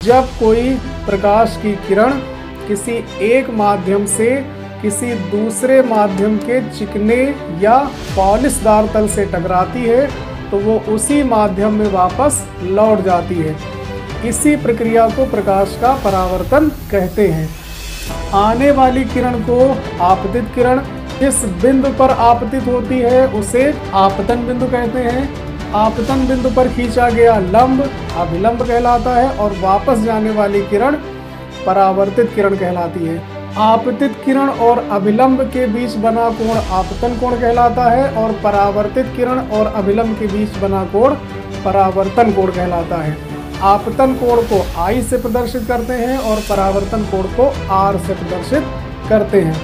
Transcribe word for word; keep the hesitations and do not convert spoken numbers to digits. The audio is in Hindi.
जब कोई प्रकाश की किरण किसी एक माध्यम से किसी दूसरे माध्यम के चिकने या पॉलिशदार तल से टकराती है तो वो उसी माध्यम में वापस लौट जाती है। इसी प्रक्रिया को प्रकाश का परावर्तन कहते हैं। आने वाली किरण को आपतित किरण, जिस बिंदु पर आपतित होती है उसे आपतन बिंदु कहते हैं। आपतन बिंदु पर खींचा गया लंब अभिलंब कहलाता है और वापस जाने वाली किरण परावर्तित किरण कहलाती है। आपतित किरण और अभिलंब के बीच बना कोण आपतन कोण कहलाता है और परावर्तित किरण और अभिलंब के बीच बना कोण परावर्तन कोण कहलाता है। आपतन कोण को I से प्रदर्शित करते हैं और परावर्तन कोण को R से प्रदर्शित करते हैं।